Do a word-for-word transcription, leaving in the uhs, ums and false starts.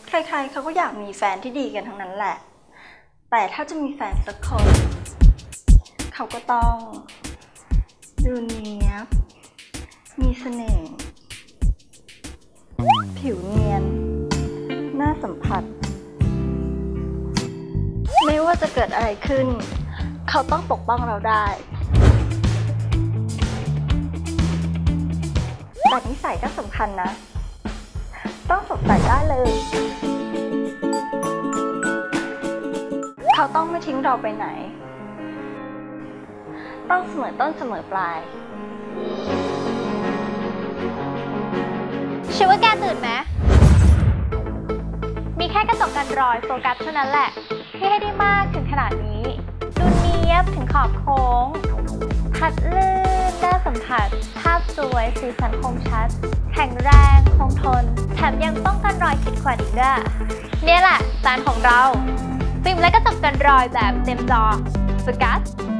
ใครๆเขาก็อยากมีแฟนที่ดีกันทั้งนั้นแหละแต่ถ้าจะมีแฟนสักคนเขาก็ต้องดูเนี้ยบมีเสน่ห์ผิวเนียนน่าสัมผัสไม่ว่าจะเกิดอะไรขึ้นเขาต้องปกป้องเราได้แต่นิสัยก็สำคัญนะต้องสดใสได้เลยเขาต้องไม่ทิ้งเราไปไหนต้องเสมอต้นเสมอปลายชื่อว่าแกตื่นไหมมีแค่กระจกกันรอยโฟกัสเท่านั้นแหละที่ให้ได้มากถึงขนาดนี้ดูเนียบถึงขอบโค้งพัดลื่นน่าสัมผัสภาพสวยสีสันคมชัดแข็งแรงคงทนแถมยังป้องกันรอยขีดข่วนอีกด้วยเนี่ยแหละจานของเราฟิล์มและกระจกกันรอยแบบเต็มจอโฟกัส